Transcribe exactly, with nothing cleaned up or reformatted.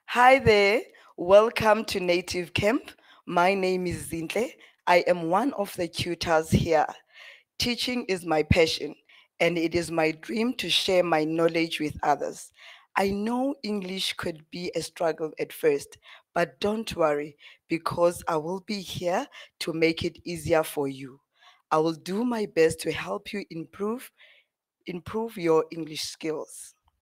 Hi there, welcome to Native Camp. My name is Zintle. I am one of the tutors here. Teaching is my passion, and it is my dream to share my knowledge with others. I know English could be a struggle at first, but don't worry because I will be here to make it easier for you. I will do my best to help you improve improve your English skills.